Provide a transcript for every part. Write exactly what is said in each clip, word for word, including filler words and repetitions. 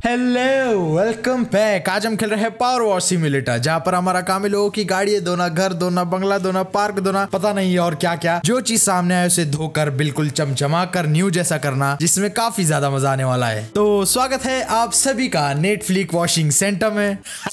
Hello welcome back. आज हम खेल रहे हैं पावर वॉश सिम्युलेटर, जहाँ पर हमारा काम है लोगों की गाड़ी धोना, घर धोना, बंगला धोना, पार्क धोना, पता नहीं और क्या क्या। जो चीज सामने आए उसे धोकर बिल्कुल चमचमा कर न्यू जैसा करना, जिसमें काफी ज्यादा मजा आने वाला है। तो स्वागत है आप सभी का नेटफ्लिक्स वॉशिंग सेंटर में।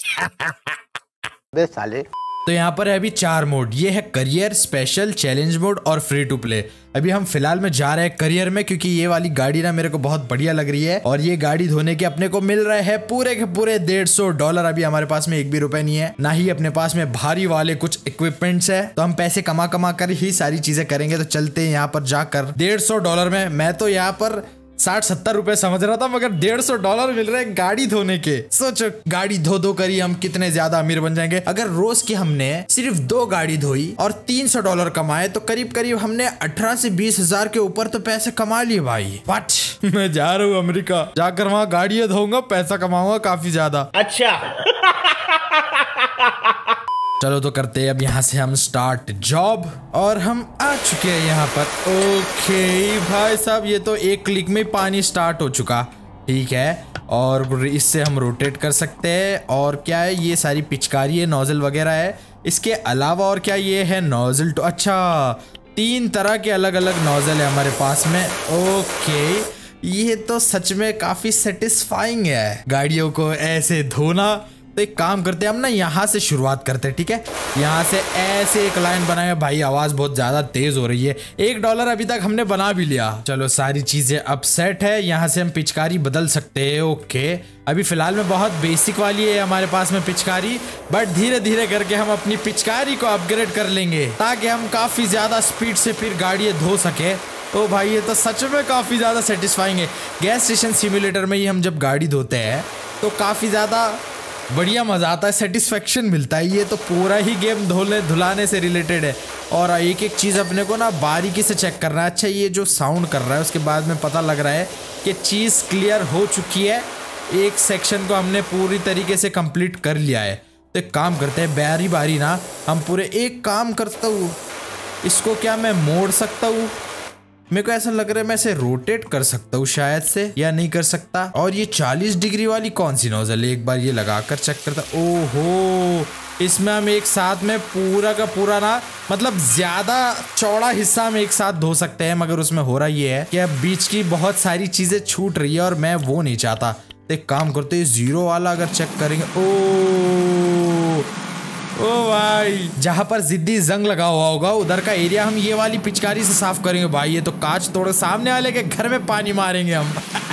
बे साले। तो यहाँ पर है अभी चार मोड। ये है करियर, स्पेशल, चैलेंज मोड और फ्री टू प्ले। अभी हम फिलहाल में जा रहे हैं करियर में, क्योंकि ये वाली गाड़ी ना मेरे को बहुत बढ़िया लग रही है और ये गाड़ी धोने के अपने को मिल रहे हैं पूरे के पूरे डेढ़ सौ डॉलर। अभी हमारे पास में एक भी रुपए नहीं है, ना ही अपने पास में भारी वाले कुछ इक्विपमेंट्स है। तो हम पैसे कमा कमा कर ही सारी चीजें करेंगे। तो चलते हैं यहाँ पर जाकर डेढ़ सौ डॉलर में। मैं तो यहाँ पर साठ सत्तर रुपए समझ रहा था, मगर डेढ़ सौ डॉलर मिल रहे हैं गाड़ी धोने के। सोचो गाड़ी धो धो कर ही हम कितने ज्यादा अमीर बन जाएंगे। अगर रोज की हमने सिर्फ दो गाड़ी धोई और तीन सौ डॉलर कमाए तो करीब करीब हमने अठारह से बीस हजार के ऊपर तो पैसे कमा लिए भाई। बट मैं जा रहा हूँ अमेरिका, जाकर वहाँ गाड़ियां धोऊंगा, पैसा कमाऊंगा काफी ज्यादा। अच्छा। चलो तो करते हैं अब यहाँ से हम स्टार्ट जॉब। और हम आ चुके हैं यहाँ पर। ओके भाई साहब, ये तो एक क्लिक में पानी स्टार्ट हो चुका। ठीक है, और इससे हम रोटेट कर सकते हैं। और क्या है, ये सारी पिचकारी है, नोजल वगैरह है। इसके अलावा और क्या, ये है नोजल तो अच्छा तीन तरह के अलग अलग नोजल है हमारे पास में। ओके, ये तो सच में काफी सेटिस्फाइंग है गाड़ियों को ऐसे धोना। तो एक काम करते हैं हम ना, यहाँ से शुरुआत करते हैं। ठीक है, यहाँ से ऐसे एक लाइन बनाए। भाई आवाज बहुत ज्यादा तेज हो रही है। एक डॉलर अभी तक हमने बना भी लिया। चलो सारी चीजें अब सेट है। यहाँ से हम पिचकारी बदल सकते हैं। ओके, अभी फिलहाल में बहुत बेसिक वाली है हमारे पास में पिचकारी, बट धीरे धीरे करके हम अपनी पिचकारी को अपग्रेड कर लेंगे ताकि हम काफी ज्यादा स्पीड से फिर गाड़ियां धो सके। ओ भाई, ये तो सच में काफी ज्यादा सेटिस्फाइंग है। गैस स्टेशन सिम्युलेटर में ही हम जब गाड़ी धोते हैं तो काफी ज्यादा बढ़िया मजा आता है, सेटिस्फेक्शन मिलता है। ये तो पूरा ही गेम धोने धुलाने से रिलेटेड है। और एक एक चीज अपने को ना बारीकी से चेक करना है। अच्छा, ये जो साउंड कर रहा है उसके बाद में पता लग रहा है कि चीज क्लियर हो चुकी है। एक सेक्शन को हमने पूरी तरीके से कंप्लीट कर लिया है। तो एक काम करते हैं, बारी बारी ना हम पूरे। एक काम करता हूँ, इसको क्या मैं मोड़ सकता हूँ? मेरे को ऐसा लग रहा है मैं इसे रोटेट कर सकता हूँ शायद से, या नहीं कर सकता। और ये चालीस डिग्री वाली कौन सी नोजल है, एक बार ये लगाकर चेक करता। ओहो, इसमें हम एक साथ में पूरा का पूरा ना, मतलब ज्यादा चौड़ा हिस्सा हम एक साथ धो सकते हैं। मगर उसमें हो रहा ये है कि अब बीच की बहुत सारी चीजें छूट रही है और मैं वो नहीं चाहता। तो एक काम करते हैं, जीरो वाला अगर चेक करेंगे। ओ ओ भाई, जहां पर जिद्दी जंग लगा हुआ होगा उधर का एरिया हम ये वाली पिचकारी से साफ करेंगे। भाई ये तो कांच तोड़ सामने वाले के घर में पानी मारेंगे हम।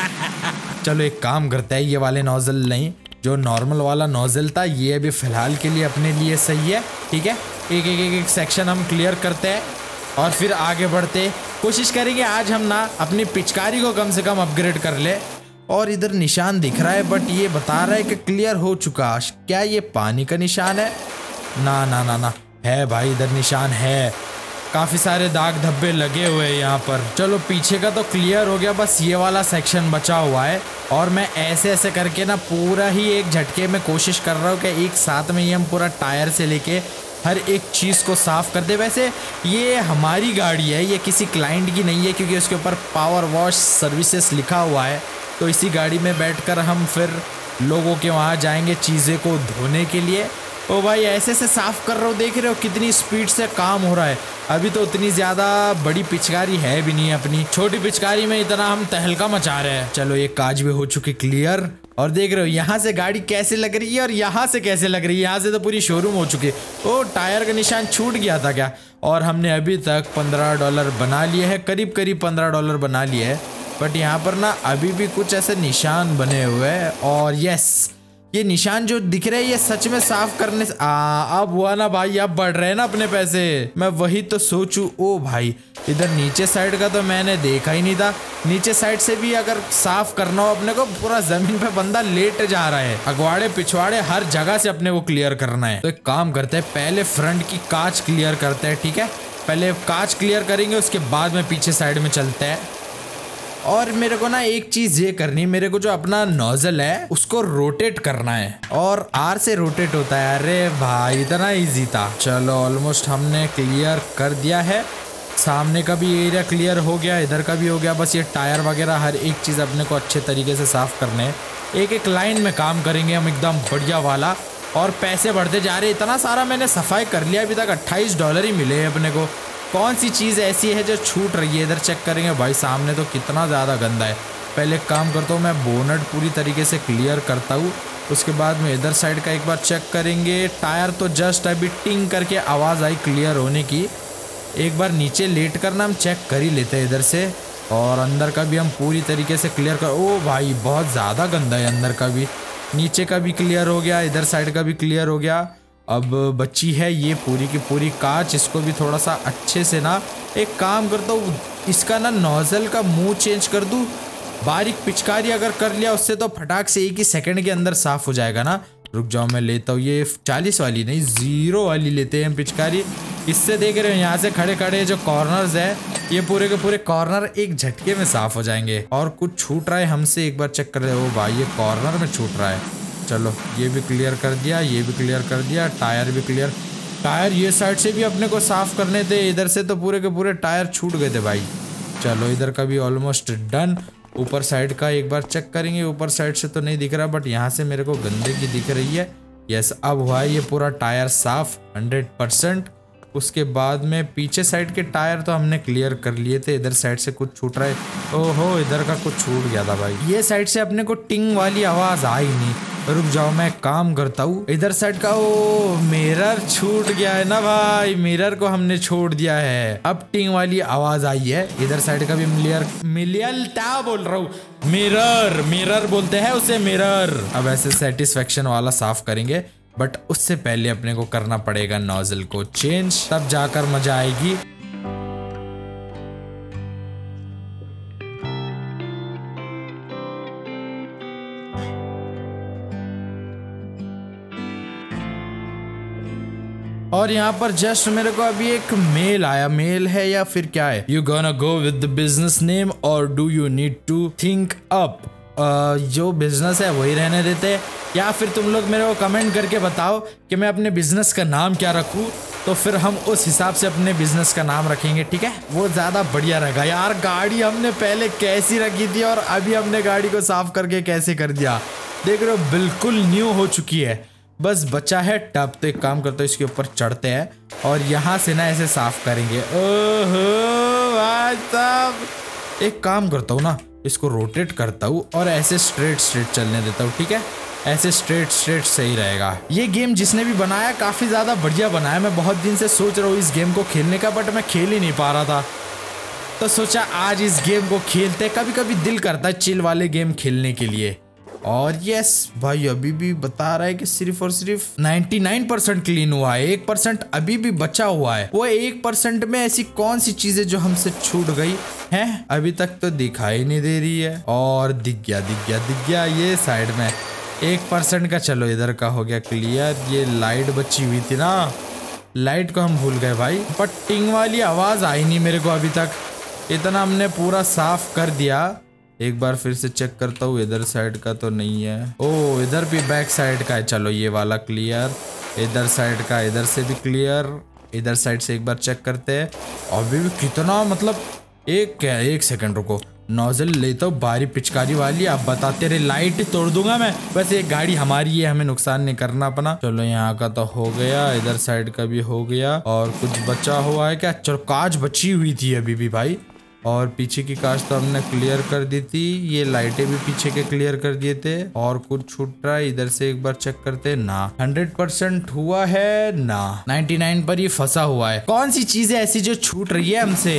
चलो एक काम करते हैं, ये वाले नोजल नहीं, जो नॉर्मल वाला नोजल था ये अभी फिलहाल के लिए अपने लिए सही है। ठीक है, एक एक एक, एक सेक्शन हम क्लियर करते हैं और फिर आगे बढ़ते कोशिश करेंगे। आज हम ना अपनी पिचकारी को कम से कम अपग्रेड कर ले। और इधर निशान दिख रहा है, बट ये बता रहा है कि क्लियर हो चुका। क्या ये पानी का निशान है? ना ना ना ना, है भाई, इधर निशान है। काफी सारे दाग धब्बे लगे हुए हैं यहाँ पर। चलो पीछे का तो क्लियर हो गया, बस ये वाला सेक्शन बचा हुआ है। और मैं ऐसे ऐसे करके ना पूरा ही एक झटके में कोशिश कर रहा हूँ कि एक साथ में ही हम पूरा टायर से लेके हर एक चीज़ को साफ कर दे। वैसे ये हमारी गाड़ी है, ये किसी क्लाइंट की नहीं है, क्योंकि उसके ऊपर पावर वॉश सर्विसेज लिखा हुआ है। तो इसी गाड़ी में बैठकर हम फिर लोगों के वहाँ जाएंगे चीज़ें को धोने के लिए। ओ भाई, ऐसे से साफ कर रहा हूँ, देख रहे हो कितनी स्पीड से काम हो रहा है। अभी तो उतनी ज्यादा बड़ी पिचकारी है भी नहीं, अपनी छोटी पिचकारी में इतना हम तहलका मचा रहे हैं। चलो ये कांच भी हो चुकी क्लियर। और देख रहे हो यहाँ से गाड़ी कैसे लग रही है और यहाँ से कैसे लग रही है। यहाँ से तो पूरी शोरूम हो चुकी है। ओ, टायर का निशान छूट गया था क्या? और हमने अभी तक पंद्रह डॉलर बना लिए है, करीब करीब पंद्रह डॉलर बना लिए है। बट यहाँ पर ना अभी भी कुछ ऐसे निशान बने हुए हैं। और यस, ये निशान जो दिख रहे हैं ये सच में साफ करने से आ, अब हुआ ना भाई, अब बढ़ रहे हैं ना अपने पैसे। मैं वही तो सोचूं। ओ भाई, इधर नीचे साइड का तो मैंने देखा ही नहीं था। नीचे साइड से भी अगर साफ करना हो अपने को, पूरा जमीन पे बंदा लेट जा रहा है। अगवाड़े पिछवाड़े हर जगह से अपने को क्लियर करना है। तो एक काम करते हैं, पहले फ्रंट की कांच क्लियर करते हैं। ठीक है, पहले कांच क्लियर करेंगे, उसके बाद में पीछे साइड में चलते हैं। और मेरे को ना एक चीज ये करनी, मेरे को जो अपना नोजल है उसको रोटेट करना है। और आर से रोटेट होता है। अरे भाई, इतना इजी था। चलो ऑलमोस्ट हमने क्लियर कर दिया है। सामने का भी एरिया क्लियर हो गया, इधर का भी हो गया। बस ये टायर वगैरह हर एक चीज़ अपने को अच्छे तरीके से साफ़ करने हैं। एक एक लाइन में काम करेंगे हम एकदम बढ़िया वाला, और पैसे बढ़ते जा रहे। इतना सारा मैंने सफाई कर लिया, अभी तक अट्ठाईस डॉलर ही मिले हैं अपने को। कौन सी चीज़ ऐसी है जो छूट रही है? इधर चेक करेंगे भाई, सामने तो कितना ज़्यादा गंदा है। पहले एक काम करता हूँ, मैं बोनट पूरी तरीके से क्लियर करता हूँ, उसके बाद में इधर साइड का एक बार चेक करेंगे। टायर तो जस्ट अभी टिंग करके आवाज़ आई क्लियर होने की। एक बार नीचे लेट करना हम चेक कर ही लेते हैं इधर से, और अंदर का भी हम पूरी तरीके से क्लियर कर। ओ भाई बहुत ज़्यादा गंदा है अंदर का भी। नीचे का भी क्लियर हो गया, इधर साइड का भी क्लियर हो गया। अब बची है ये पूरी की पूरी कांच, इसको भी थोड़ा सा अच्छे से ना एक काम करता हूँ, इसका ना नोजल का मुंह चेंज कर दूँ। बारीक पिचकारी अगर कर लिया उससे तो फटाक से एक ही सेकंड के अंदर साफ हो जाएगा ना। रुक जाओ मैं लेता हूँ ये चालीस वाली नहीं ज़ीरो वाली लेते हैं पिचकारी। इससे देख रहे हो यहाँ से खड़े खड़े जो कॉर्नर्स है ये पूरे के पूरे कॉर्नर एक झटके में साफ हो जाएंगे। और कुछ छूट रहा है हमसे, एक बार चेक कर रहे हो भाई, ये कॉर्नर में छूट रहा है। चलो ये भी क्लियर कर दिया, ये भी क्लियर कर दिया, टायर भी क्लियर। टायर ये साइड से भी अपने को साफ करने थे, इधर से तो पूरे के पूरे टायर छूट गए थे भाई। चलो इधर का भी ऑलमोस्ट डन। ऊपर साइड का एक बार चेक करेंगे, ऊपर साइड से तो नहीं दिख रहा, बट यहाँ से मेरे को गंदगी दिख रही है। यस अब हुआ है ये पूरा टायर साफ हंड्रेड परसेंट। उसके बाद में पीछे साइड के टायर तो हमने क्लियर कर लिए थे, इधर साइड से कुछ छूट रहा है। ओहो इधर का कुछ छूट गया था भाई, ये साइड से अपने को टिंग वाली आवाज आई नहीं। रुक जाओ मैं काम करता हूँ, इधर साइड का ओ मिरर छूट गया है ना भाई, मिरर को हमने छोड़ दिया है। अब टिंग वाली आवाज आई है, इधर साइड का भी मिलियर मिलियल क्या बोल रहा हूँ, मिरर मिरर बोलते हैं उसे, मिरर। अब ऐसे सेटिस्फेक्शन वाला साफ करेंगे, बट उससे पहले अपने को करना पड़ेगा नोजल को चेंज, तब जाकर मजा आएगी। और यहाँ पर जस्ट मेरे को अभी एक मेल आया, मेल है या फिर क्या है, you gonna go with the business name और do you need to think up. जो बिजनेस है वही रहने देते, या फिर तुम लोग मेरे को कमेंट करके बताओ कि मैं अपने बिजनेस का नाम क्या रखूँ, तो फिर हम उस हिसाब से अपने बिजनेस का नाम रखेंगे, ठीक है। वो ज़्यादा बढ़िया रहेगा। यार गाड़ी हमने पहले कैसी रखी थी और अभी हमने गाड़ी को साफ करके कैसे कर दिया, देख रहे हो बिल्कुल न्यू हो चुकी है। बस बचा है टब, तो एक काम करते हो इसके ऊपर चढ़ते हैं और यहाँ से ना ऐसे साफ करेंगे। ओहो भाई साहब, एक काम करता हूँ ना, इसको रोटेट करता हूँ और ऐसे स्ट्रेट स्ट्रेट चलने देता हूँ, ठीक है। ऐसे स्ट्रेट स्ट्रेट सही रहेगा। ये गेम जिसने भी बनाया काफ़ी ज़्यादा बढ़िया बनाया। मैं बहुत दिन से सोच रहा हूँ इस गेम को खेलने का, बट मैं खेल ही नहीं पा रहा था, तो सोचा आज इस गेम को खेलते। कभी कभी दिल करता है चिल वाले गेम खेलने के लिए। और यस भाई अभी भी बता रहा है कि सिर्फ और सिर्फ निन्यानवे परसेंट क्लीन हुआ है, एक परसेंट अभी भी बचा हुआ है। वो एक परसेंट में ऐसी कौन सी चीजें जो हमसे छूट गई हैं, अभी तक तो दिखाई नहीं दे रही है। और दिख गया दिख गया दिख गया ये साइड में एक परसेंट का। चलो इधर का हो गया क्लियर। ये लाइट बची हुई थी ना, लाइट को हम भूल गए भाई, पर टिंग वाली आवाज आई नहीं मेरे को अभी तक। इतना हमने पूरा साफ कर दिया। एक बार फिर से चेक करता हूँ, इधर साइड का तो नहीं है। ओ इधर भी बैक साइड का है, चलो ये वाला क्लियर। इधर साइड का इधर से भी क्लियर। इधर साइड से एक बार चेक करते हैं। अभी भी कितना, मतलब एक क्या, एक सेकंड रुको, नोजल लेता हूँ बारी पिचकारी वाली। आप बताते रहे, लाइट तोड़ दूंगा मैं। वैसे एक गाड़ी हमारी है, हमें नुकसान नहीं करना अपना। चलो यहाँ का तो हो गया, इधर साइड का भी हो गया। और कुछ बचा हुआ है क्या? चलो कांच बची हुई थी अभी भी भाई, और पीछे की कांच तो हमने क्लियर कर दी थी। ये लाइटें भी पीछे के क्लियर कर दिए थे। और कुछ छूट रहा है, इधर से एक बार चेक करते ना। हंड्रेड परसेंट हुआ है ना, निन्यानवे पर ही फंसा हुआ है। कौन सी चीजें ऐसी जो छूट रही है हमसे?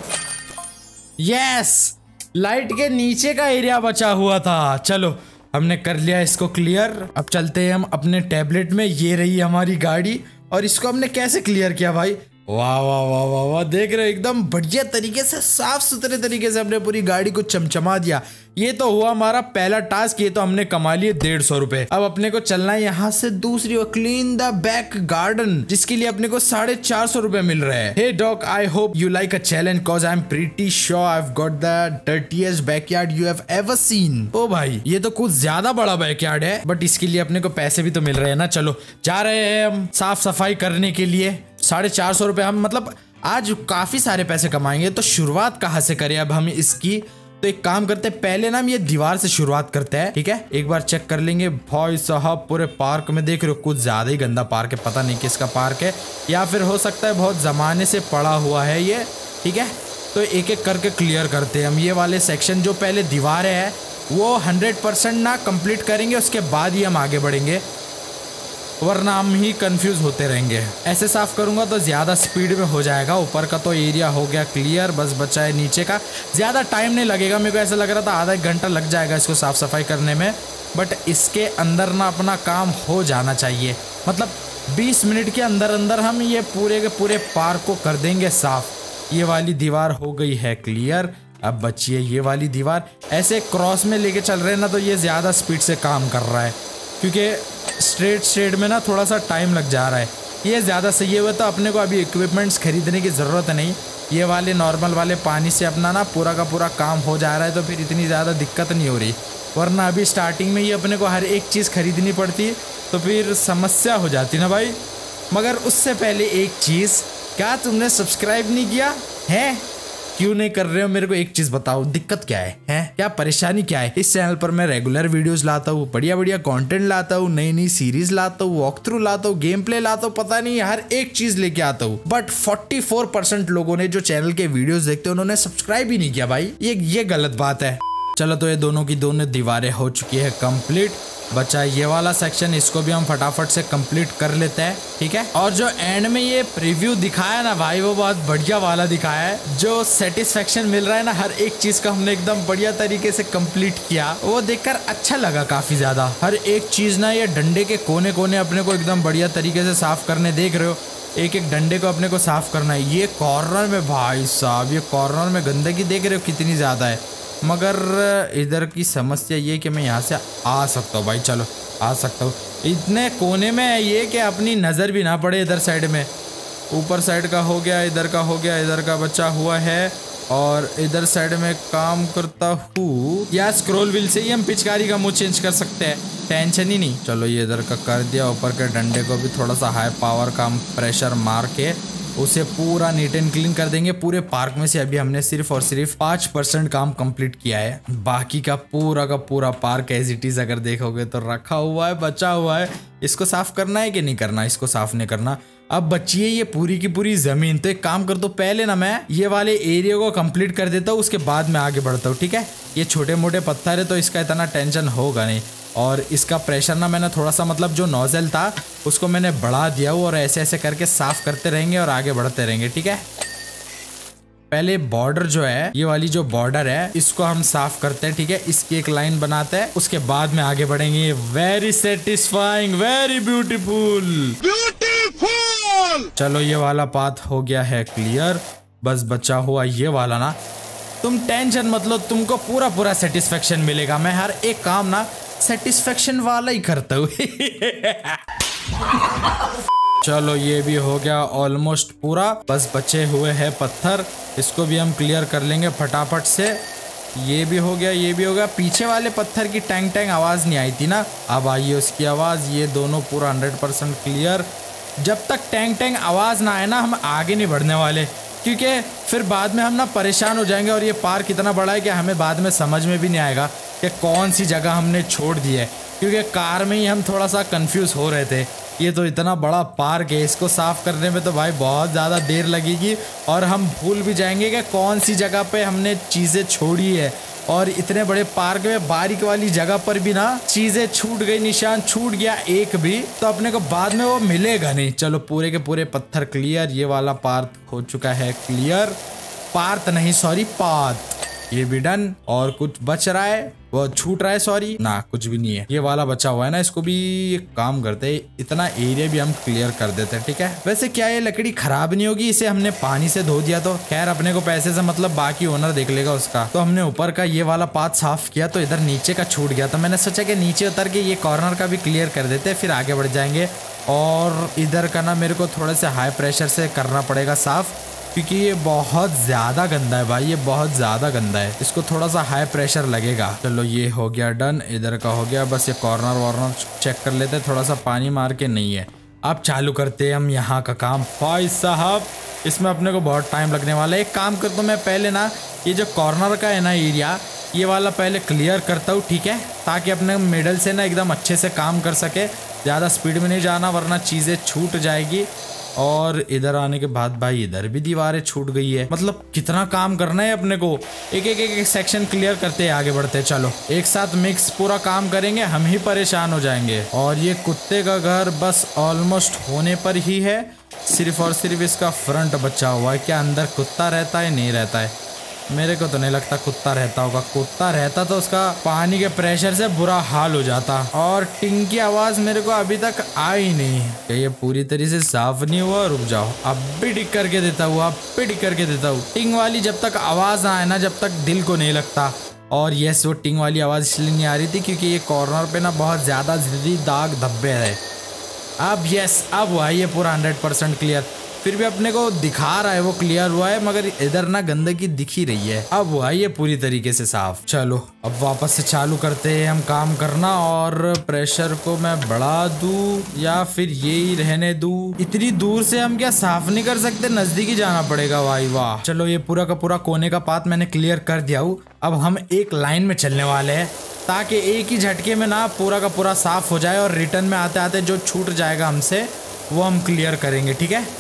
यस, लाइट के नीचे का एरिया बचा हुआ था। चलो हमने कर लिया इसको क्लियर। अब चलते हैं हम अपने टैबलेट में। ये रही हमारी गाड़ी, और इसको हमने कैसे क्लियर किया भाई? वाह वाह वाह वाह वाह, देख रहे हो एकदम बढ़िया तरीके से, साफ सुथरे तरीके से हमने पूरी गाड़ी को चमचमा दिया। ये तो हुआ हमारा पहला टास्क, ये तो हमने कमा लिए डेढ़ सौ रुपए। अब अपने को चलना है यहाँ से दूसरी ओर, क्लीन द बैक गार्डन, जिसके लिए अपने को साढ़े चार सौ रुपए मिल रहे हैं। Hey dog, I hope you like a challenge, cause I am pretty sure I have got the dirtiest backyard you have ever seen. ओ भाई ये तो कुछ ज्यादा बड़ा बैकयार्ड है, बट इसके लिए अपने को पैसे भी तो मिल रहे हैं ना। चलो जा रहे हैं हम साफ सफाई करने के लिए। साढ़े चार सौ रुपए हम, मतलब आज काफी सारे पैसे कमाएंगे। तो शुरुआत कहाँ से करें अब हम इसकी? तो एक काम करते हैं, पहले ना हम ये दीवार से शुरुआत करते हैं, ठीक है। एक बार चेक कर लेंगे। भाई साहब पूरे पार्क में देख रहे हो, कुछ ज्यादा ही गंदा पार्क है, पता नहीं किसका पार्क है, या फिर हो सकता है बहुत जमाने से पड़ा हुआ है ये, ठीक है। तो एक एक करके क्लियर करते हैं हम ये वाले सेक्शन। जो पहले दीवारें है वो हंड्रेड परसेंट ना कंप्लीट करेंगे, उसके बाद ही हम आगे बढ़ेंगे, वरना हम ही कंफ्यूज होते रहेंगे। ऐसे साफ करूंगा तो ज़्यादा स्पीड में हो जाएगा। ऊपर का तो एरिया हो गया क्लियर, बस बचा है नीचे का। ज़्यादा टाइम नहीं लगेगा, मेरे को ऐसा लग रहा था आधा एक घंटा लग जाएगा इसको साफ़ सफाई करने में, बट इसके अंदर ना अपना काम हो जाना चाहिए। मतलब बीस मिनट के अंदर अंदर हम ये पूरे के पूरे पार्क को कर देंगे साफ़। ये वाली दीवार हो गई है क्लियर। अब बची है ये वाली दीवार। ऐसे क्रॉस में लेके चल रहे हैं ना तो ये ज़्यादा स्पीड से काम कर रहा है, क्योंकि स्ट्रेट स्ट्रेट में ना थोड़ा सा टाइम लग जा रहा है। ये ज़्यादा सही है। तो अपने को अभी इक्विपमेंट्स खरीदने की ज़रूरत नहीं, ये वाले नॉर्मल वाले पानी से अपना ना पूरा का पूरा काम हो जा रहा है, तो फिर इतनी ज़्यादा दिक्कत नहीं हो रही। वरना अभी स्टार्टिंग में ही अपने को हर एक चीज़ खरीदनी पड़ती तो फिर समस्या हो जाती ना भाई। मगर उससे पहले एक चीज़, क्या तुमने सब्सक्राइब नहीं किया है? क्यों नहीं कर रहे हो? मेरे को एक चीज बताओ, दिक्कत क्या है, हैं? क्या परेशानी क्या है? इस चैनल पर मैं रेगुलर वीडियोस लाता हूँ, बढ़िया बढ़िया कंटेंट लाता हूँ, नई नई सीरीज लाता हूँ, वॉक थ्रू लाता हूँ, गेम प्ले लाता हूँ, पता नहीं हर एक चीज लेके आता हूँ। बट चौवालीस परसेंट लोगों ने जो चैनल के वीडियोस देखते हैं उन्होंने सब्सक्राइब ही नहीं किया भाई। ये ये गलत बात है। चलो तो ये दोनों की दोनों दीवारें हो चुकी है कंप्लीट। बचा ये वाला सेक्शन, इसको भी हम फटाफट से कंप्लीट कर लेते हैं, ठीक है। और जो एंड में ये प्रीव्यू दिखाया ना भाई, वो बहुत बढ़िया वाला दिखाया है। जो सेटिस्फेक्शन मिल रहा है ना हर एक चीज का हमने एकदम बढ़िया तरीके से कंप्लीट किया, वो देखकर अच्छा लगा काफी ज्यादा। हर एक चीज ना, ये डंडे के कोने कोने अपने को एकदम बढ़िया तरीके से साफ करने, देख रहे हो, एक एक डंडे को अपने को साफ करना है। ये कॉर्नर में भाई साहब, ये कॉर्नर में गंदगी देख रहे हो कितनी ज्यादा है। मगर इधर की समस्या ये कि मैं यहाँ से आ सकता हूँ भाई, चलो आ सकता हूँ। इतने कोने में है ये कि अपनी नज़र भी ना पड़े इधर साइड में। ऊपर साइड का हो गया, इधर का हो गया, इधर का बचा हुआ है, और इधर साइड में काम करता हूँ। या स्क्रॉल व्हील से ही हम पिचकारी का मुँह चेंज कर सकते हैं, टेंशन ही नहीं। चलो ये इधर का कर दिया। ऊपर के डंडे को भी थोड़ा सा हाई पावर का प्रेशर मार के उसे पूरा नीट एंड क्लीन कर देंगे। पूरे पार्क में से अभी हमने सिर्फ और सिर्फ पाँच परसेंट काम कंप्लीट किया है, बाकी का पूरा का पूरा पार्क एज इट इज अगर देखोगे तो रखा हुआ है, बचा हुआ है। इसको साफ करना है कि नहीं करना? इसको साफ नहीं करना। अब बची है ये पूरी की पूरी जमीन। तो एक काम कर दो, पहले ना मैं ये वाले एरिया को कंप्लीट कर देता हूँ, उसके बाद मैं आगे बढ़ता हूँ, ठीक है। ये छोटे मोटे पत्थर है तो इसका इतना टेंशन होगा नहीं। और इसका प्रेशर ना मैंने थोड़ा सा, मतलब जो नोजल था उसको मैंने बढ़ा दिया हूँ, और ऐसे ऐसे करके साफ करते रहेंगे और आगे बढ़ते रहेंगे, ठीक है। पहले बॉर्डर जो है, ये वाली जो बॉर्डर है, इसको हम साफ करते हैं, ठीक है। इसकी एक लाइन बनाते हैं, उसके बाद में आगे बढ़ेंगे। Very satisfying, very beautiful beautiful. चलो ये वाला पाथ हो गया है क्लियर। बस बचा हुआ ये वाला ना, तुम टेंशन मत लो, तुमको पूरा पूरा सेटिस्फेक्शन मिलेगा। मैं हर एक काम ना सेटिस्फेक्शन वाला ही करता हूँ। चलो ये भी हो गया ऑलमोस्ट पूरा। बस बचे हुए हैं पत्थर, इसको भी हम क्लियर कर लेंगे फटाफट से। ये भी हो गया, ये भी हो गया। पीछे वाले पत्थर की टैंग टैंग आवाज़ नहीं आई थी ना, अब आई है उसकी आवाज़। ये दोनों पूरा हंड्रेड परसेंट क्लियर। जब तक टैंग टैंग आवाज़ ना आए ना, हम आगे नहीं बढ़ने वाले, क्योंकि फिर बाद में हम ना परेशान हो जाएंगे। और ये पार्क इतना बड़ा है कि हमें बाद में समझ में भी नहीं आएगा कि कौन सी जगह हमने छोड़ दी है, क्योंकि कार में ही हम थोड़ा सा कंफ्यूज हो रहे थे। ये तो इतना बड़ा पार्क है, इसको साफ करने में तो भाई बहुत ज़्यादा देर लगेगी, और हम भूल भी जाएंगे कि कौन सी जगह पे हमने चीज़ें छोड़ी है। और इतने बड़े पार्क में बारीक वाली जगह पर भी ना चीज़ें छूट गई, निशान छूट गया एक भी, तो अपने को बाद में वो मिलेगा नहीं। चलो पूरे के पूरे पत्थर क्लियर। ये वाला पार्क हो चुका है क्लियर। पार्क नहीं, सॉरी पाथ, ये भी डन। और कुछ बच रहा है, वो छूट रहा है, सॉरी ना, कुछ भी नहीं है। ये वाला बचा हुआ है ना, इसको भी एक काम करते हैं, इतना एरिया भी हम क्लियर कर देते हैं, ठीक है। वैसे क्या ये लकड़ी खराब नहीं होगी? इसे हमने पानी से धो दिया तो खैर अपने को पैसे से मतलब, बाकी ओनर देख लेगा उसका। तो हमने ऊपर का ये वाला पाथ साफ किया तो इधर नीचे का छूट गया, तो मैंने सोचा कि नीचे उतर के ये कॉर्नर का भी क्लियर कर देते, फिर आगे बढ़ जाएंगे। और इधर का ना मेरे को थोड़े से हाई प्रेशर से करना पड़ेगा साफ, क्योंकि ये बहुत ज़्यादा गंदा है भाई, ये बहुत ज़्यादा गंदा है, इसको थोड़ा सा हाई प्रेशर लगेगा। चलो ये हो गया डन, इधर का हो गया। बस ये कॉर्नर वॉर्नर चेक कर लेते हैं, थोड़ा सा पानी मार के नहीं है। अब चालू करते हैं हम यहाँ का काम। भाई साहब इसमें अपने को बहुत टाइम लगने वाला है। एक काम कर, तो मैं पहले ना ये जो कॉर्नर का है ना एरिया, ये वाला पहले क्लियर करता हूँ, ठीक है, ताकि अपने मिडल से ना एकदम अच्छे से काम कर सके। ज़्यादा स्पीड में नहीं जाना वरना चीज़ें छूट जाएगी। और इधर आने के बाद भाई इधर भी दीवारें छूट गई है। मतलब कितना काम करना है अपने को। एक एक एक, एक सेक्शन क्लियर करते हैं, आगे बढ़ते हैं। चलो एक साथ मिक्स पूरा काम करेंगे, हम ही परेशान हो जाएंगे। और ये कुत्ते का घर बस ऑलमोस्ट होने पर ही है, सिर्फ और सिर्फ इसका फ्रंट बचा हुआ है। क्या अंदर कुत्ता रहता है? नहीं रहता है, मेरे को तो नहीं लगता कुत्ता रहता होगा। कुत्ता रहता तो उसका पानी के प्रेशर से बुरा हाल हो जाता। और टिंग की आवाज मेरे को अभी तक आई नहीं। ये पूरी तरह से साफ नहीं हुआ। रुक जाओ, अब भी टिक करके देता हूँ, अब भी टिक करके देता हूँ। टिंग वाली जब तक आवाज ना आए ना, जब तक दिल को नहीं लगता। और यस, वो टिंग वाली आवाज इसलिए नहीं आ रही थी क्योंकि ये कॉर्नर पे ना बहुत ज्यादा जल्दी दाग धब्बे है। अब यस, अब हुआ ये पूरा हंड्रेड परसेंट क्लियर। फिर भी अपने को दिखा रहा है वो क्लियर हुआ है, मगर इधर ना गंदगी दिख ही रही है। अब हुआ ये पूरी तरीके से साफ। चलो अब वापस से चालू करते हैं हम काम करना। और प्रेशर को मैं बढ़ा दूं या फिर यही रहने दूं? इतनी दूर से हम क्या साफ नहीं कर सकते? नजदीकी जाना पड़ेगा भाई। वाह, चलो ये पूरा का पूरा कोने का पाथ मैंने क्लियर कर दिया हूँ। अब हम एक लाइन में चलने वाले हैं ताकि एक ही झटके में ना पूरा का पूरा साफ हो जाए। और रिटर्न में आते आते जो छूट जाएगा हमसे वो हम क्लियर करेंगे, ठीक है।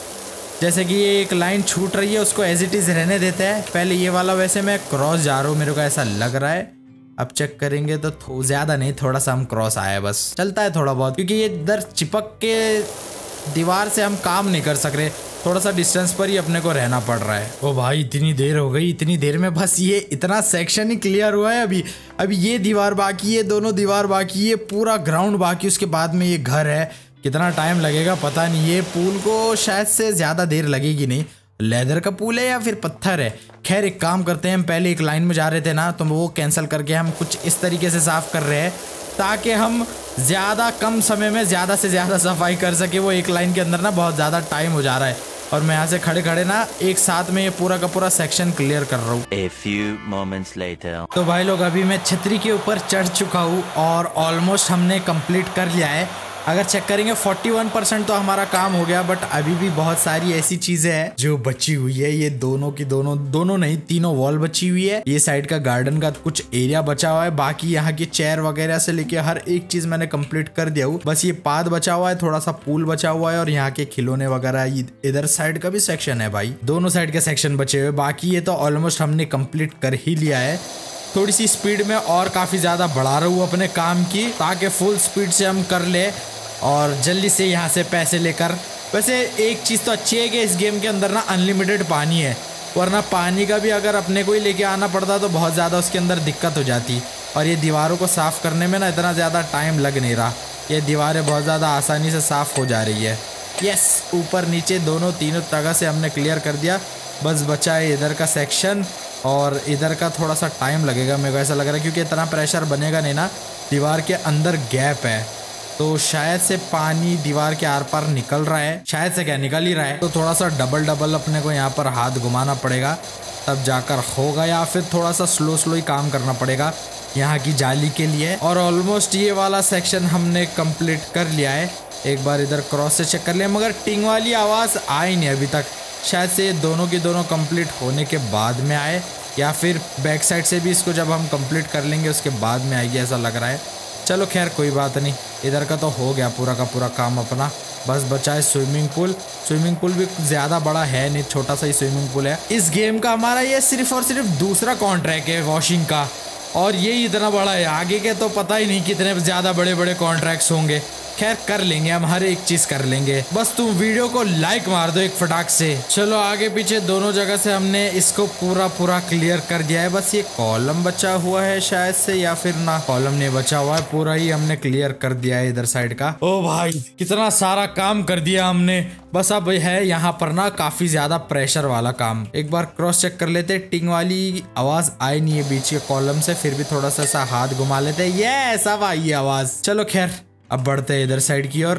जैसे कि ये एक लाइन छूट रही है, उसको एज इट इज रहने देते हैं। पहले ये वाला, वैसे मैं क्रॉस जा रहा हूँ, मेरे को ऐसा लग रहा है। अब चेक करेंगे तो ज्यादा नहीं, थोड़ा सा हम क्रॉस आया, बस चलता है थोड़ा बहुत, क्योंकि ये इधर चिपक के दीवार से हम काम नहीं कर सक रहे। थोड़ा सा डिस्टेंस पर ही अपने को रहना पड़ रहा है। ओ भाई, इतनी देर हो गई, इतनी देर में बस ये इतना सेक्शन ही क्लियर हुआ है। अभी अभी ये दीवार बाकी है, दोनों दीवार बाकी है, पूरा ग्राउंड बाकी, उसके बाद में ये घर है। कितना टाइम लगेगा पता नहीं। ये पूल को शायद से ज़्यादा देर लगेगी नहीं। लेदर का पूल है या फिर पत्थर है? खैर एक काम करते हैं, हम पहले एक लाइन में जा रहे थे ना, तो वो कैंसिल करके हम कुछ इस तरीके से साफ कर रहे हैं ताकि हम ज़्यादा कम समय में ज़्यादा से ज़्यादा सफाई कर सके। वो एक लाइन के अंदर ना बहुत ज़्यादा टाइम हो जा रहा है। और मैं यहाँ से खड़े खड़े ना एक साथ में ये पूरा का पूरा सेक्शन क्लियर कर रहा हूँ। A few moments later. तो भाई लोग, अभी मैं छतरी के ऊपर चढ़ चुका हूँ और ऑलमोस्ट हमने कंप्लीट कर लिया है। अगर चेक करेंगे इकतालीस परसेंट तो हमारा काम हो गया, बट अभी भी बहुत सारी ऐसी चीजें हैं जो बची हुई है। ये दोनों की दोनों दोनों नहीं तीनों वॉल बची हुई है। ये साइड का गार्डन का कुछ एरिया बचा हुआ है। बाकी यहाँ की चेयर वगैरह से लेके हर एक चीज मैंने कंप्लीट कर दिया हूँ। बस ये पाथ बचा हुआ है, थोड़ा सा पूल बचा हुआ है और यहाँ के खिलौने वगैरह। इधर साइड का भी सेक्शन है भाई, दोनों साइड के सेक्शन बचे हुए। बाकी ये तो ऑलमोस्ट हमने कंप्लीट कर ही लिया है। थोड़ी सी स्पीड में और काफी ज्यादा बढ़ा रहा हूँ अपने काम की, ताकि फुल स्पीड से हम कर ले और जल्दी से यहाँ से पैसे लेकर। वैसे एक चीज़ तो अच्छी है कि इस गेम के अंदर ना अनलिमिटेड पानी है, वरना पानी का भी अगर अपने को ही लेके आना पड़ता तो बहुत ज़्यादा उसके अंदर दिक्कत हो जाती। और ये दीवारों को साफ़ करने में ना इतना ज़्यादा टाइम लग नहीं रहा। ये दीवारें बहुत ज़्यादा आसानी से साफ़ हो जा रही है। यस, ऊपर नीचे दोनों तीनों जगह से हमने क्लियर कर दिया। बस बचा है इधर का सेक्शन, और इधर का थोड़ा सा टाइम लगेगा मेरे को ऐसा लग रहा है, क्योंकि इतना प्रेशर बनेगा नहीं ना। दीवार के अंदर गैप है तो शायद से पानी दीवार के आर पार निकल रहा है। शायद से क्या, निकल ही रहा है। तो थोड़ा सा डबल डबल अपने को यहाँ पर हाथ घुमाना पड़ेगा, तब जाकर होगा, या फिर थोड़ा सा स्लो स्लो ही काम करना पड़ेगा यहाँ की जाली के लिए। और ऑलमोस्ट ये वाला सेक्शन हमने कंप्लीट कर लिया है। एक बार इधर क्रॉस से चेक कर लिया, मगर टिंग वाली आवाज़ आई नहीं अभी तक। शायद से ये दोनों की दोनों कंप्लीट होने के बाद में आए, या फिर बैक साइड से भी इसको जब हम कंप्लीट कर लेंगे उसके बाद में आएगी, ऐसा लग रहा है। चलो खैर कोई बात नहीं, इधर का तो हो गया पूरा का पूरा काम अपना। बस बचा है स्विमिंग पूल। स्विमिंग पूल भी ज़्यादा बड़ा है नहीं, छोटा सा ही स्विमिंग पूल है। इस गेम का हमारा ये सिर्फ और सिर्फ दूसरा कॉन्ट्रैक्ट है वॉशिंग का, और ये इतना बड़ा है। आगे के तो पता ही नहीं कितने ज़्यादा बड़े बड़े कॉन्ट्रैक्ट्स होंगे। खैर कर लेंगे हम, हर एक चीज कर लेंगे। बस तुम वीडियो को लाइक मार दो एक फटाक से। चलो आगे पीछे दोनों जगह से हमने इसको पूरा पूरा क्लियर कर दिया है। बस ये कॉलम बचा हुआ है शायद से, या फिर ना कॉलम नहीं बचा हुआ है, पूरा ही हमने क्लियर कर दिया है इधर साइड का। ओ भाई कितना सारा काम कर दिया हमने। बस अब है यहाँ पर ना काफी ज्यादा प्रेशर वाला काम। एक बार क्रॉस चेक कर लेते, टिंग वाली आवाज आई नहीं है बीच के कॉलम से, फिर भी थोड़ा सा सा हाथ घुमा लेते। ये सब आई आवाज। चलो खैर अब बढ़ते हैं इधर साइड की ओर।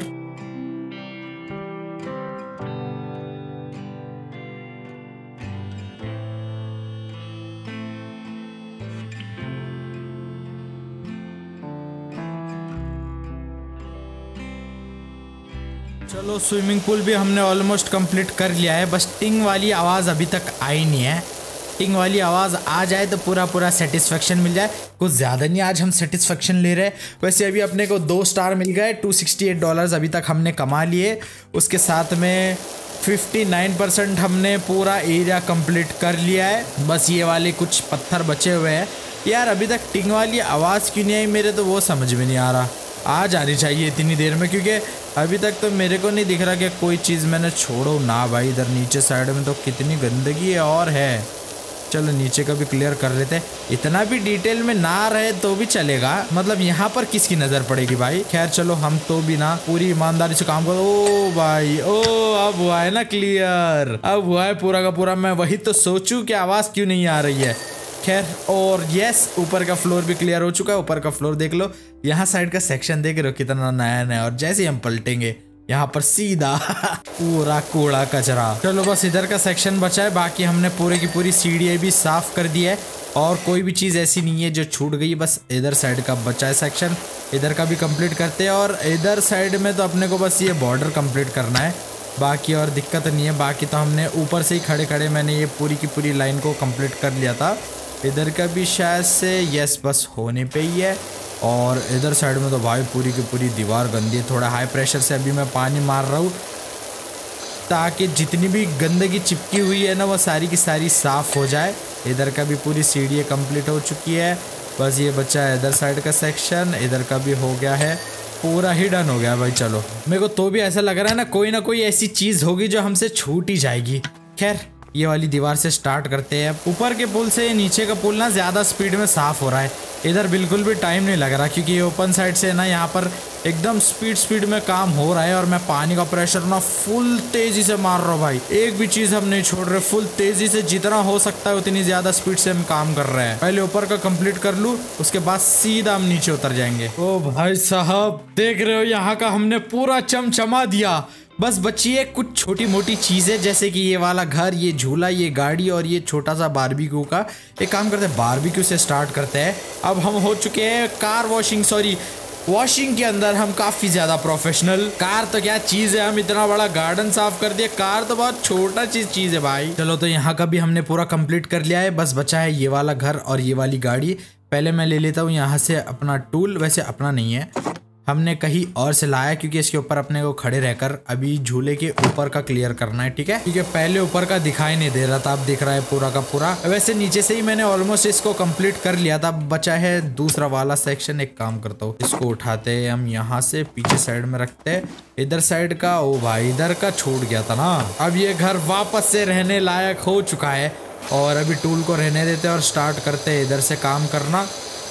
चलो स्विमिंग पूल भी हमने ऑलमोस्ट कंप्लीट कर लिया है। बस टिंग वाली आवाज़ अभी तक आई नहीं है। टिंग वाली आवाज़ आ जाए तो पूरा पूरा सेटिस्फेक्शन मिल जाए। कुछ ज़्यादा नहीं आज हम सेटिस्फेक्शन ले रहे हैं। वैसे अभी अपने को दो स्टार मिल गए, टू सिक्सटी एट डॉलर्स अभी तक हमने कमा लिए। उसके साथ में उनसठ परसेंट हमने पूरा एरिया कंप्लीट कर लिया है। बस ये वाले कुछ पत्थर बचे हुए हैं। यार अभी तक टिंग वाली आवाज़ क्यों नहीं आई मेरे, तो वो समझ में नहीं आ रहा। आ जानी चाहिए इतनी देर में, क्योंकि अभी तक तो मेरे को नहीं दिख रहा कि कोई चीज़ मैंने छोड़ो ना भाई। इधर नीचे साइड में तो कितनी गंदगी और है। चलो नीचे का भी क्लियर कर लेते हैं। इतना भी डिटेल में ना रहे तो भी चलेगा, मतलब यहाँ पर किसकी नज़र पड़ेगी भाई। खैर चलो हम तो भी ना पूरी ईमानदारी से काम करो। ओ भाई ओ अब हुआ है ना क्लियर, अब हुआ है पूरा का पूरा। मैं वही तो सोचूं कि आवाज़ क्यों नहीं आ रही है। खैर और यस ऊपर का फ्लोर भी क्लियर हो चुका है। ऊपर का फ्लोर देख लो, यहाँ साइड का सेक्शन देख रहे हो कितना नया नया। और जैसे ही हम पलटेंगे यहाँ पर सीधा पूरा कूड़ा कचरा। चलो बस इधर का सेक्शन बचा है, बाकी हमने पूरी की पूरी सीढ़ियाँ भी साफ कर दी है और कोई भी चीज़ ऐसी नहीं है जो छूट गई। बस इधर साइड का बचा है सेक्शन, इधर का भी कंप्लीट करते हैं। और इधर साइड में तो अपने को बस ये बॉर्डर कंप्लीट करना है, बाकी और दिक्कत नहीं है। बाकी तो हमने ऊपर से ही खड़े खड़े मैंने ये पूरी की पूरी लाइन को कंप्लीट कर लिया था। इधर का भी शायद से यस बस होने पे ही है। और इधर साइड में तो भाई पूरी की पूरी दीवार गंदी है। थोड़ा हाई प्रेशर से अभी मैं पानी मार रहा हूँ ताकि जितनी भी गंदगी चिपकी हुई है ना वो सारी की सारी साफ़ हो जाए। इधर का भी पूरी सीढ़ी कंप्लीट हो चुकी है। बस ये बच्चा है इधर साइड का सेक्शन, इधर का भी हो गया है, पूरा ही डन हो गया भाई। चलो मेरे को तो भी ऐसा लग रहा है ना कोई ना कोई ऐसी चीज़ होगी जो हमसे छूट ही जाएगी। खैर ये वाली दीवार से स्टार्ट करते हैं। ऊपर के पुल से नीचे का पुल ना ज़्यादा स्पीड में साफ़ हो रहा है। इधर बिल्कुल भी टाइम नहीं लग रहा क्योंकि ये ओपन साइड से ना यहाँ पर एकदम स्पीड स्पीड में काम हो रहा है। और मैं पानी का प्रेशर ना फुल तेज़ी से मार रहा हूँ भाई। एक भी चीज़ हम नहीं छोड़ रहे, फुल तेज़ी से जितना हो सकता है उतनी ज़्यादा स्पीड से हम काम कर रहे हैं। पहले ऊपर का कंप्लीट कर लूँ, उसके बाद सीधा हम नीचे उतर जाएंगे। ओ भाई साहब देख रहे हो यहाँ का हमने पूरा चमचमा दिया। बस बची है कुछ छोटी मोटी चीज़ें जैसे कि ये वाला घर, ये झूला, ये गाड़ी और ये छोटा सा बारबेक्यू का। एक काम करते हैं बारबेक्यू से स्टार्ट करते हैं। अब हम हो चुके हैं कार वॉशिंग सॉरी वॉशिंग के अंदर हम काफ़ी ज़्यादा प्रोफेशनल। कार तो क्या चीज़ है, हम इतना बड़ा गार्डन साफ कर दिया, कार तो बहुत छोटा चीज़ चीज़ है भाई। चलो तो यहाँ का भी हमने पूरा कंप्लीट कर लिया है। बस बचा है ये वाला घर और ये वाली गाड़ी। पहले मैं ले लेता हूँ यहाँ से अपना टूल, वैसे अपना नहीं है, हमने कहीं और से लाया क्योंकि इसके ऊपर अपने को खड़े रहकर अभी झूले के ऊपर का क्लियर करना है। ठीक है, क्योंकि पहले ऊपर का दिखाई नहीं दे रहा था, अब दिख रहा है पूरा का पूरा। वैसे नीचे से ही मैंने ऑलमोस्ट इसको कंप्लीट कर लिया था। बचा है दूसरा वाला सेक्शन। एक काम करता हूँ, इसको उठाते हैं हम यहाँ से पीछे साइड में रखते हैं। इधर साइड का ओ भाई इधर का छूट गया था ना। अब ये घर वापस से रहने लायक हो चुका है और अभी टूल को रहने देते हैं और स्टार्ट करते हैं इधर से काम करना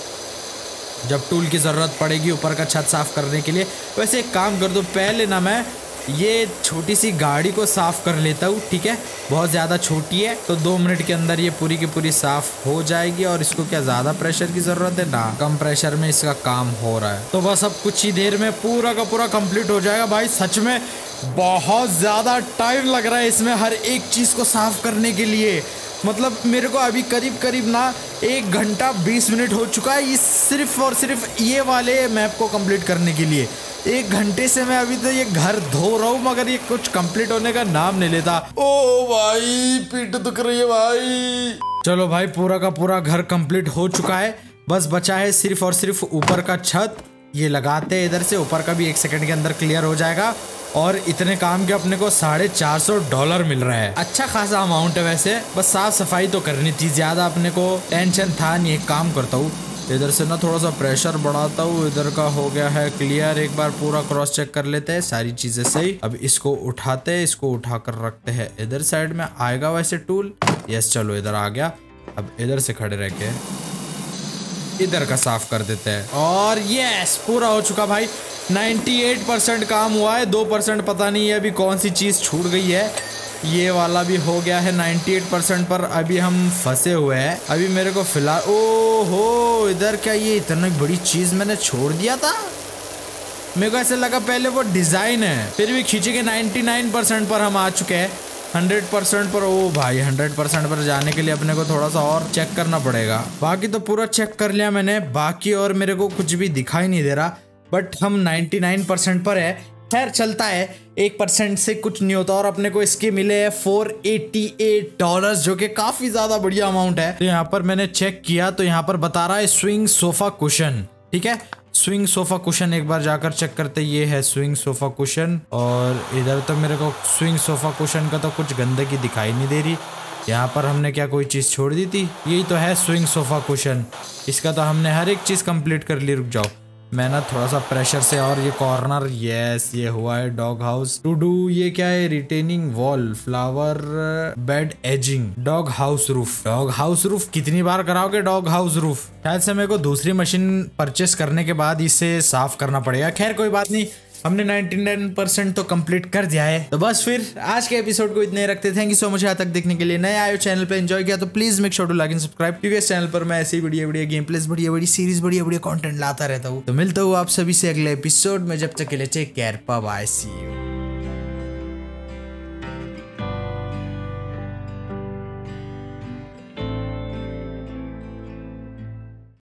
जब टूल की ज़रूरत पड़ेगी ऊपर का छत साफ़ करने के लिए। वैसे एक काम कर दो, पहले ना मैं ये छोटी सी गाड़ी को साफ़ कर लेता हूँ। ठीक है, बहुत ज़्यादा छोटी है तो दो मिनट के अंदर ये पूरी की पूरी साफ़ हो जाएगी। और इसको क्या ज़्यादा प्रेशर की ज़रूरत है ना, कम प्रेशर में इसका काम हो रहा है। तो बस अब कुछ ही देर में पूरा का पूरा कंप्लीट हो जाएगा भाई। सच में बहुत ज़्यादा टाइम लग रहा है इसमें हर एक चीज़ को साफ़ करने के लिए। मतलब मेरे को अभी करीब करीब ना एक घंटा बीस मिनट हो चुका है इस सिर्फ और सिर्फ ये वाले मैप को कंप्लीट करने के लिए। एक घंटे से मैं अभी तो ये घर धो रहा हूँ मगर ये कुछ कंप्लीट होने का नाम नहीं लेता। ओ भाई पीठ दुख रही है भाई। चलो भाई पूरा का पूरा घर कंप्लीट हो चुका है। बस बचा है सिर्फ और सिर्फ ऊपर का छत। ये लगाते हैं इधर से, ऊपर का भी एक सेकंड के अंदर क्लियर हो जाएगा। और इतने काम के अपने को साढ़े चार सौ डॉलर मिल रहा है, अच्छा खासा अमाउंट है वैसे। बस साफ सफाई तो करनी थी, ज़्यादा अपने को टेंशन था नहीं। एक काम करता हूँ इधर से ना थोड़ा सा प्रेशर बढ़ाता हूँ। इधर का हो गया है क्लियर, एक बार पूरा क्रॉस चेक कर लेते हैं सारी चीज़ें सही। अब इसको उठाते हैं, इसको उठा कर रखते हैं इधर साइड में। आएगा वैसे टूल, यस चलो इधर आ गया। अब इधर से खड़े रह के इधर का साफ कर देते हैं और यस पूरा हो चुका भाई। अट्ठानवे परसेंट काम हुआ है, दो परसेंट पता नहीं है अभी कौन सी चीज़ छूट गई है। ये वाला भी हो गया है अट्ठानवे परसेंट पर अभी हम फंसे हुए हैं। अभी मेरे को फिलहाल ओ हो इधर क्या ये इतनी बड़ी चीज़ मैंने छोड़ दिया था। मेरे को ऐसे लगा पहले वो डिज़ाइन है, फिर भी खींचे के निन्यानवे परसेंट पर हम आ चुके हैं। हंड्रेड परसेंट पर ओ भाई हंड्रेड परसेंट पर जाने के लिए अपने को थोड़ा सा और चेक करना पड़ेगा। बाकी तो पूरा चेक कर लिया मैंने, बाकी और मेरे को कुछ भी दिखाई नहीं दे रहा। बट हम निन्यानवे परसेंट पर है खैर चलता है, एक परसेंट से कुछ नहीं होता। और अपने को इसके मिले हैं फोर एटी एट डॉलर, जो कि काफी ज्यादा बढ़िया अमाउंट है। तो यहाँ पर मैंने चेक किया तो यहाँ पर बता रहा है स्विंग सोफा कुशन। ठीक है, स्विंग सोफा कुशन एक बार जाकर चेक करते। ये है स्विंग सोफा कुशन, और इधर तो मेरे को स्विंग सोफा कुशन का तो कुछ गंदगी दिखाई नहीं दे रही। यहाँ पर हमने क्या कोई चीज छोड़ दी थी? यही तो है स्विंग सोफा कुशन, इसका तो हमने हर एक चीज कंप्लीट कर ली। रुक जाओ, मैं ना थोड़ा सा प्रेशर से, और ये कॉर्नर, यस ये हुआ है डॉग हाउस टू डू। ये क्या है? Retaining wall, flower bed edging, dog house roof. Dog house roof कितनी बार कराओगे डॉग हाउस रूफ? शायद से मेरे को दूसरी मशीन परचेस करने के बाद इसे साफ करना पड़ेगा। खैर कोई बात नहीं, हमने निन्यानवे परसेंट तो कंप्लीट कर दिया है। तो बस फिर आज के एपिसोड को इतने रखते। थैंक यू सो मच यहाँ तक देखने के लिए। नए आए हो चैनल पे, एंजॉय किया तो please make sure to like and subscribe, क्योंकि इस चैनल पर मैं ऐसी बढ़िया बढ़िया गेम प्लेस, बढ़िया बढ़िया सीरीज, बढ़िया बढ़िया कंटेंट लाता रहता हूँ। तो मिलता हूँ आप सभी से अगले एपिसोड में। जब तक के लिए take care, bye bye, see you.